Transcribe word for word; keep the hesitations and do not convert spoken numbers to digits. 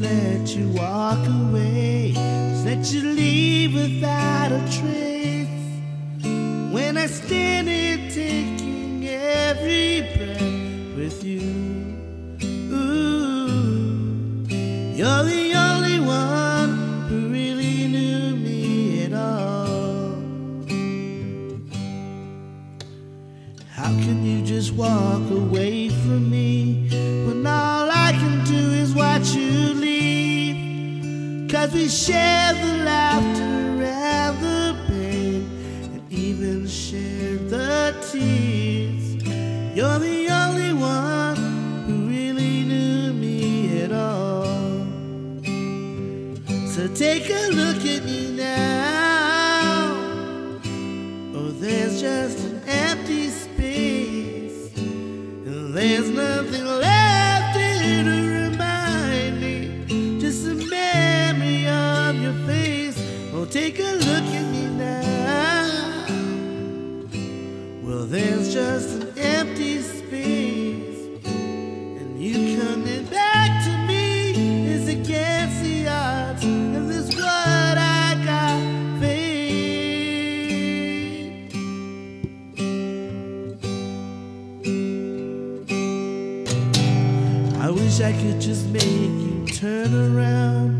let you walk away, just let you leave without a trace. When I stand here taking every breath with you, ooh, you're the only one who really knew me at all. How can you just walk away from me when all I can do is watch you leave? 'Cause we share the laughter and the pain, and even share the tears. You're the only one who really knew me at all. So take a look at me now. Oh, there's just an empty space, and there's nothing left here to remind me, just a memory of your face. Oh, take a look at me now. Well, there's just an empty space, and you coming back to me is against the odds, and this what I got faith. I wish I could just make you turn around